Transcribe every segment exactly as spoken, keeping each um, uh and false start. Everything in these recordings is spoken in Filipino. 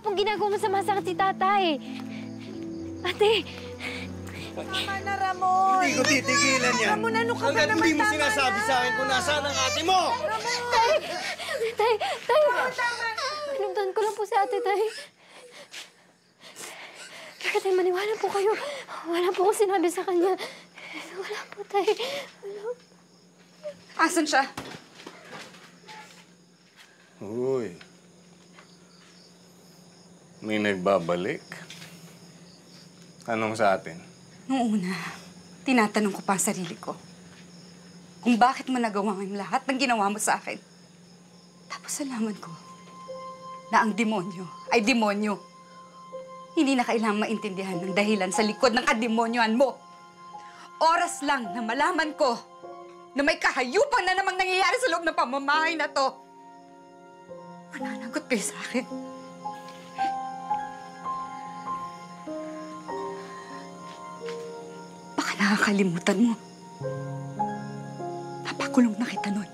Kung ginagawa mo sa masakit si tatay. Ate! Tama na, Ramon! Hindi ko titigilan yan. Ramon, ano ka ba Hanggat naman? hindi mo Tama sinasabi na. sa akin kung nasaan ang ate mo! Ramon! Tay! Tay! Tay! Ramon, tama na! Pinuntahan ko lang po si ate, tay. Kaya tay, maniwala po kayo. Wala po akong sinabi sa kanya. Wala po, tay. Wala. Asan siya? Uy. May nagbabalik. Anong sa atin? Noong una, tinatanong ko pa ang sarili ko kung bakit mo nagawa ang lahat ng ginawa mo sa akin. Tapos alaman ko na ang demonyo ay demonyo. Hindi na kailangang maintindihan ng dahilan sa likod ng kademonyoan mo. Oras lang na malaman ko na may kahayupan na namang nangyayari sa loob ng pamamahay na to. Mananagot kayo sa akin. Baka nakakalimutan mo. Napakulong na kita nun.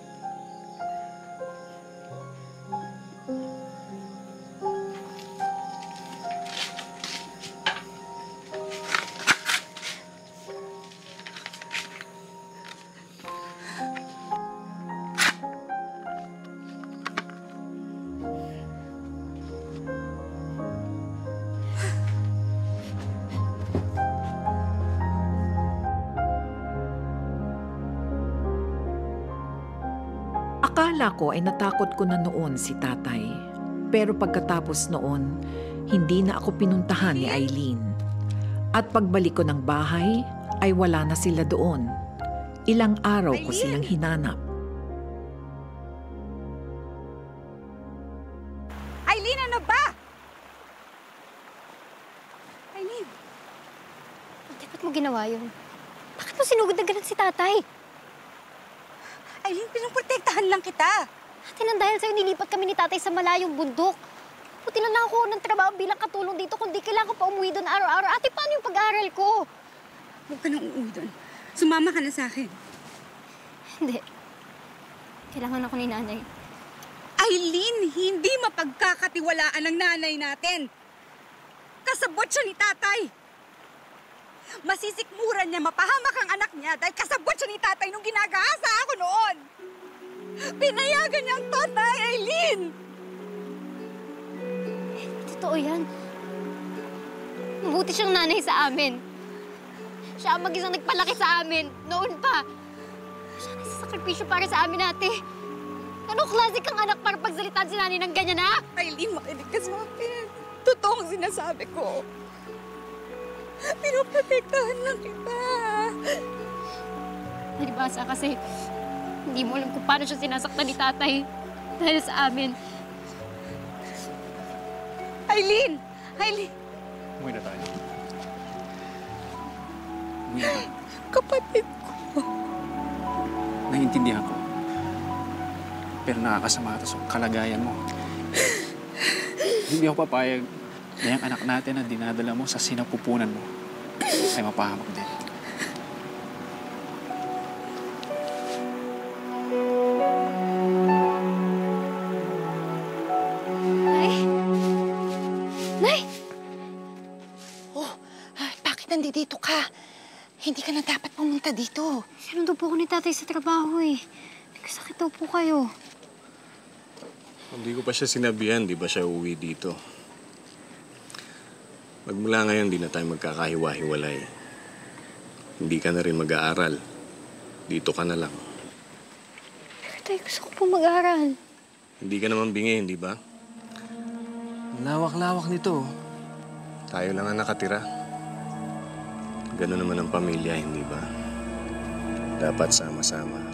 Akala ko ay natakot ko na noon si tatay. Pero pagkatapos noon, hindi na ako pinuntahan ni Aileen. At pagbalik ko ng bahay, ay wala na sila doon. Ilang araw ko silang hinanap. Aileen, ano ba? Aileen. Ate, ba't mo ginawa yun? Bakit mo sinugod na ganun si tatay? Aileen, pinoprotektahan lang kita. Ate, nang dahil sa'yo, nilipat kami ni tatay sa malayong bundok. Buti lang ako ng trabaho bilang katulong dito, kundi kailangan ko pa umuwi doon araw-araw. Ate, paano yung pag-aaral ko? Huwag ka nang uuwi doon. Sumama ka na sa akin. Hindi. Kailangan ako ni nanay. Aileen, hindi mapagkakatiwalaan ng nanay natin. Kasabot siya ni tatay. Masisikmuran niya mapahamak ang anak niya dahil kasabot siya ni tatay nung ginagahasa ako noon. Pinayagan niya ang tatay, Aileen! Totoo yan. Mabuti siyang nanay sa amin. Siya ang mag-isang nagpalaki sa amin noon pa. Siya nagsasakripisyo para sa amin, ate. Anong klase kang anak para pagsalitaan si nanay ng ganyan, ha? Aileen, makinig ka sa akin. Totoo ang sinasabi ko. Pinoprotektahan lang kita. Nalibasa kasi hindi mo alam kung paano siya sinasaktan ni tatay dahil sa amin. Aileen! Aileen! Umuwi na tayo. Umuwi na tayo. Kapatid ko. Naiintindihan ko. Pero nakakasama ito sa kalagayan mo. Hindi ako papayag na yung anak natin na dinadala mo sa sinapupunan mo ay mapahamak din. Nay? Nay! Oh, bakit nandito ka? Hindi ka na dapat pumunta dito. Sinundo po ako ni tatay sa trabaho eh. Nagkasakit daw po kayo. Hindi ko pa siya sinabihan, di ba siya uwi dito? Magmula ngayon, di na tayo magkakahiwa-hiwalay. Hindi ka na rin mag-aaral. Dito ka na lang. Pero tayo, gusto ko po mag-aaral. Hindi ka naman bingi, di ba? Lawak-lawak nito. Tayo lang ang nakatira. Ganun naman ang pamilya, hindi ba? Dapat sama-sama.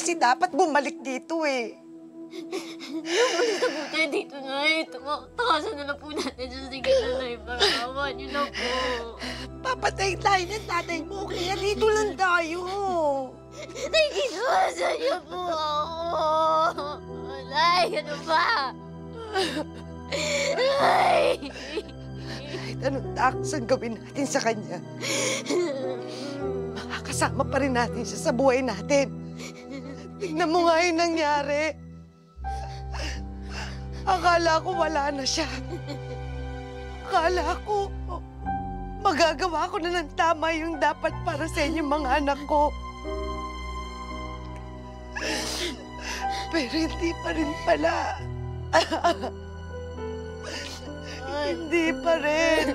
kasi dapat bumalik dito eh. Basta po tayo dito na eh. Takasan na lang po natin sa sige na na eh. Para awa niyo na po. Papatay tayo ng tatay mo, kaya dito lang tayo. Nakikinuwasan niyo po ako. Nay, ano ba? Nay! Kahit anong takas ang gawin natin sa kanya, makakasama pa rin natin siya sa buhay natin. Tignan mo nga yung nangyari. Akala ko wala na siya. Akala ko magagawa ko na ng tama yung dapat para sa inyong mga anak ko. Pero hindi pa rin pala. Hindi pa rin.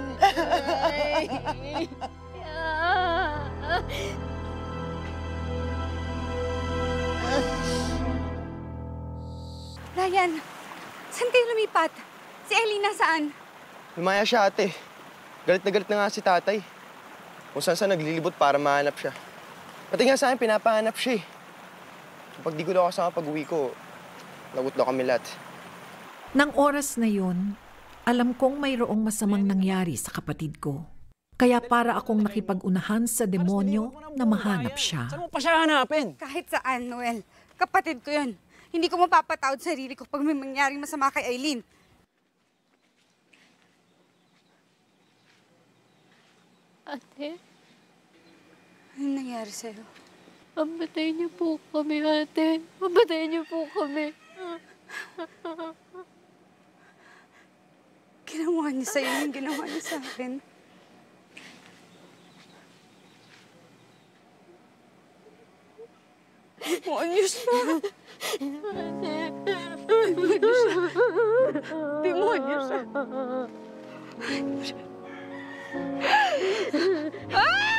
Ryan, saan kayo lumipat? Si Aileen nasaan? Lumaya siya, ate. Galit na galit na nga si tatay. Kung saan saan naglilibot para mahanap siya. Pati nga sa akin, pinapahanap siya eh. Kapag di ko daw kasama pag-uwi ko, lagot daw kami lahat. Nang oras na yun, alam kong mayroong masamang nangyari sa kapatid ko. Kaya para akong nakipag-unahan sa demonyo na mahanap siya. Saan mo pa siya hanapin? Kahit saan, Noel. Kapatid ko yun. Hindi ko mapapatawad sarili ko pag may mangyaring masama kay Aileen. Ate, Anong nangyari sa'yo? pambatayin niyo po kami, ate. Pambatayin niyo po kami. Ginawa niya sa'yo yung ginawa niya sa akin. Demonyos na! Demonyos na! Demonyos na! Ah!